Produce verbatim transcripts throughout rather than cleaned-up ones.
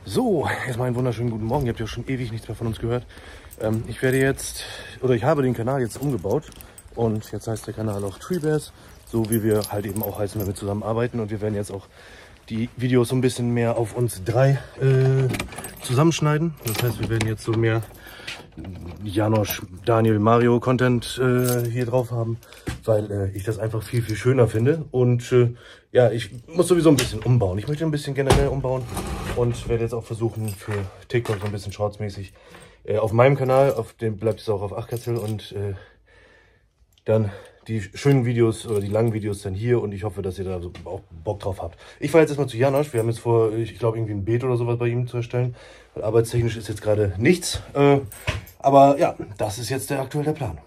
So, erstmal einen wunderschönen guten Morgen. Ihr habt ja schon ewig nichts mehr von uns gehört. Ähm, ich werde jetzt, oder ich habe den Kanal jetzt umgebaut und jetzt heißt der Kanal auch Treebears, so wie wir halt eben auch heißen, wenn wir zusammenarbeiten. Und wir werden jetzt auch die Videos so ein bisschen mehr auf uns drei äh, zusammenschneiden. Das heißt, wir werden jetzt so mehr Janosch, Daniel, Mario Content äh, hier drauf haben, weil äh, ich das einfach viel, viel schöner finde. Und äh, ja, ich muss sowieso ein bisschen umbauen. Ich möchte ein bisschen generell umbauen und werde jetzt auch versuchen, für TikTok so ein bisschen shortsmäßig äh, auf meinem Kanal, auf dem bleibt es auch auf Achtkatzel, und äh, dann die schönen Videos oder die langen Videos dann hier, und ich hoffe, dass ihr da so auch Bock drauf habt. Ich fahre jetzt erstmal zu Janosch. Wir haben jetzt vor, ich glaube, irgendwie ein Beet oder sowas bei ihm zu erstellen. Weil arbeitstechnisch ist jetzt gerade nichts. Äh, aber ja, das ist jetzt der aktuell der Plan.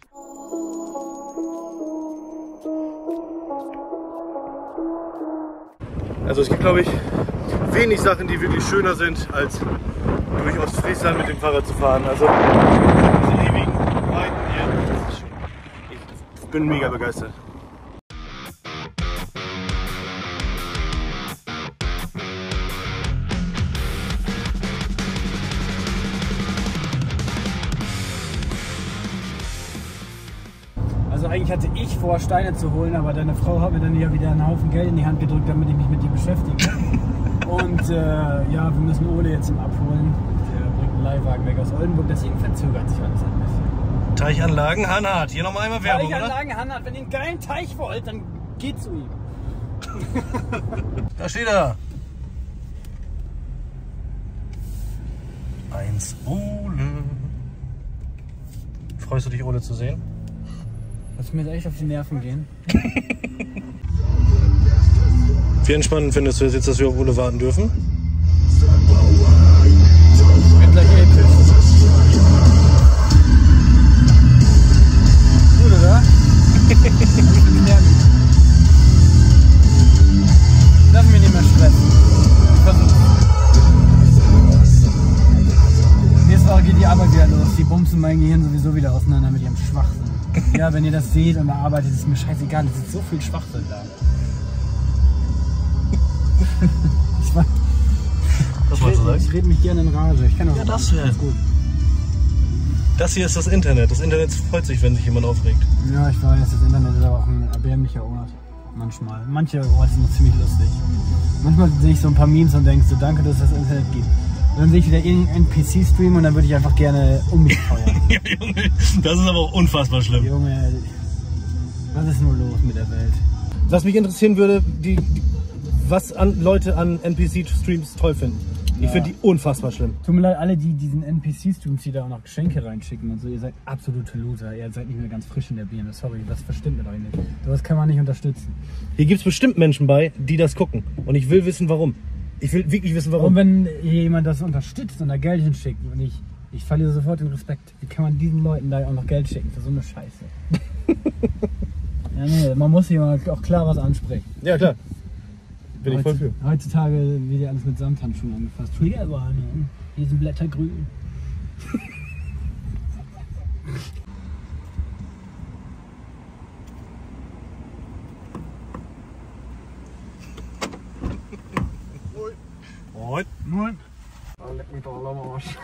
Also es gibt, glaube ich, wenig Sachen, die wirklich schöner sind, als durch Ostfriesland mit dem Fahrrad zu fahren. Also diese ewigen Weiten hier, das ist schön. Ich bin mega begeistert. Also eigentlich hatte ich vor, Steine zu holen, aber deine Frau hat mir dann ja wieder einen Haufen Geld in die Hand gedrückt, damit ich mich mit dir beschäftige. Und äh, ja, wir müssen Ole jetzt zum Abholen. Der bringt einen Leihwagen weg aus Oldenburg, deswegen verzögert sich alles ein bisschen. Teichanlagen Hanhart, hier nochmal einmal Werbung, Teichanlagen Hanhart, wenn ihr einen geilen Teich wollt, dann geht zu ihm. Da steht er. Eins Ole. Freust du dich, Ole zu sehen? Lass mir jetzt echt auf die Nerven gehen. Wie entspannend findest du jetzt, dass wir auf Ole warten dürfen? Wird gleich episch. Gut, oder? Lass mich nicht mehr stressen. Nächste Woche geht die Arbeit wieder los. Die bumsen mein Gehirn sowieso wieder auseinander mit ihrem Schwachsinn. Ja, wenn ihr das seht und da arbeitet, ist mir scheißegal. Es ist so viel Schwachsinn da. Ich, war, Was ich, wolltest du red, sagen? ich rede mich gerne in Rage. Ich kann auch Ja, das hier. gut. Das hier ist das Internet. Das Internet freut sich, wenn sich jemand aufregt. Ja, ich weiß, das Internet ist aber auch ein erbärmlicher Ort. Manchmal. Manche Orte sind noch ziemlich lustig. Manchmal sehe ich so ein paar Memes und denke so, danke, dass es das Internet gibt. Und dann sehe ich wieder irgendeinen N P C-Stream und dann würde ich einfach gerne um mich feuern. Ja, Junge, das ist aber auch unfassbar schlimm. Junge, was ist nur los mit der Welt? Was mich interessieren würde, die, die, was an Leute an N P C-Streams toll finden. Ich Ja. finde die unfassbar schlimm. Tut mir leid, alle, die diesen N P C-Streams, die da auch noch Geschenke reinschicken und so, ihr seid absolute Loser. Ihr seid nicht mehr ganz frisch in der Birne. Sorry, das verstimmt mit euch nicht. Das kann man nicht unterstützen. Hier gibt es bestimmt Menschen bei, die das gucken. Und ich will wissen, warum. Ich will wirklich wissen, warum. Und wenn jemand das unterstützt und da Geld hinschickt und ich, ich verliere sofort den Respekt. Wie kann man diesen Leuten da auch noch Geld schicken für so eine Scheiße? Ja, nee, man muss hier mal auch klar was ansprechen. Ja, klar. Bin ich voll Heutz- für. Heutzutage wird ja alles mit Samthandschuhen angefasst. Triggerwarnung. Hier sind Blätter grün. Moin. Moin. Oh, leck mich doch am Arsch.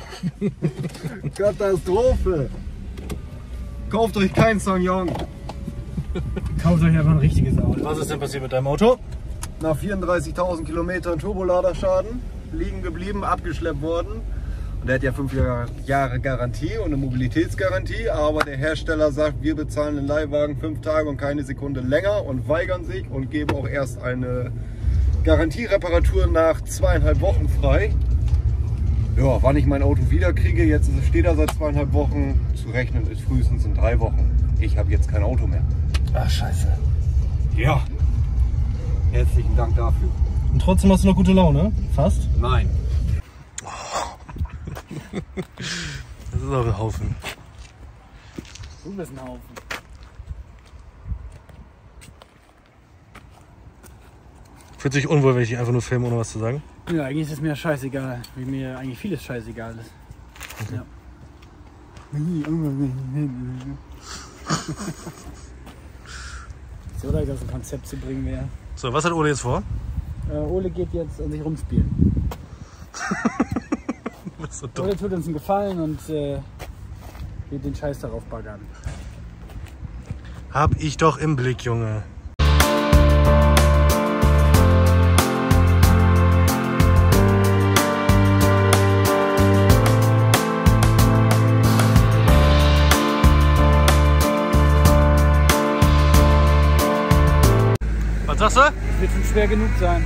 Katastrophe! Kauft euch keinen Ssangyong. Kauft euch einfach ein richtiges Auto. Was ist denn passiert mit deinem Auto? Nach vierunddreißigtausend Kilometern Turboladerschaden, liegen geblieben, abgeschleppt worden. Und der hat ja fünf Jahre Garantie und eine Mobilitätsgarantie, aber der Hersteller sagt, wir bezahlen den Leihwagen fünf Tage und keine Sekunde länger und weigern sich und geben auch erst eine Garantiereparatur nach zweieinhalb Wochen frei. Ja, wann ich mein Auto wieder kriege, jetzt steht er seit zweieinhalb Wochen, zu rechnen ist frühestens in drei Wochen. Ich habe jetzt kein Auto mehr. Ach, scheiße. Ja, herzlichen Dank dafür. Und trotzdem hast du noch gute Laune? Fast? Nein. Das ist auch ein Haufen. Du bist ein Haufen. Fühlt sich unwohl, wenn ich dich einfach nur filme, ohne was zu sagen? Ja, eigentlich ist es mir scheißegal, wie mir eigentlich vieles scheißegal ist. Okay. Ja. So, da das ein Konzept zu bringen wäre. So, was hat Ole jetzt vor? Äh, Ole geht jetzt an sich rumspielen. So dumm. Oder tut uns einen Gefallen und äh, wir den Scheiß darauf baggern. Hab ich doch im Blick, Junge. Was sagst du? Das wird schon schwer genug sein.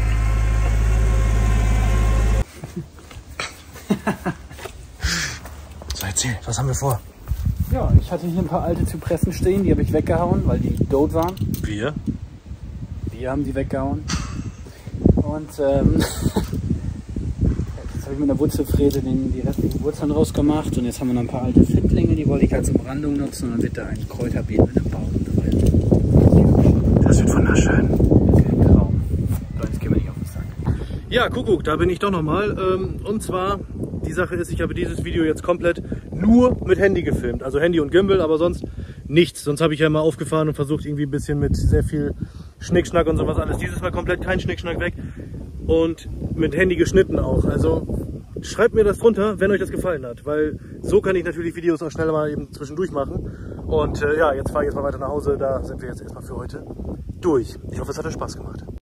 So, erzähl, was haben wir vor? Ja, ich hatte hier ein paar alte Zypressen stehen, die habe ich weggehauen, weil die tot waren. Wir? Wir haben die weggehauen. Und ähm, jetzt habe ich mit der Wurzelfräse den, die restlichen Wurzeln rausgemacht. Und jetzt haben wir noch ein paar alte Findlinge, die wollte ich als Umrandung nutzen. Und dann wird da ein Kräuterbeet mit einem Baum drin. Das wird wunderschön. Traum. Jetzt gehen wir nicht auf den Sack. Ja, Kuckuck, da bin ich doch nochmal. Und zwar, die Sache ist, ich habe dieses Video jetzt komplett nur mit Handy gefilmt. Also Handy und Gimbal, aber sonst nichts. Sonst habe ich ja mal aufgefahren und versucht irgendwie ein bisschen mit sehr viel Schnickschnack und sowas alles. Dieses Mal komplett kein Schnickschnack weg. Und mit Handy geschnitten auch. Also schreibt mir das drunter, wenn euch das gefallen hat. Weil so kann ich natürlich Videos auch schneller mal eben zwischendurch machen. Und äh, ja, jetzt fahre ich jetzt mal weiter nach Hause. Da sind wir jetzt erstmal für heute durch. Ich hoffe, es hat euch Spaß gemacht.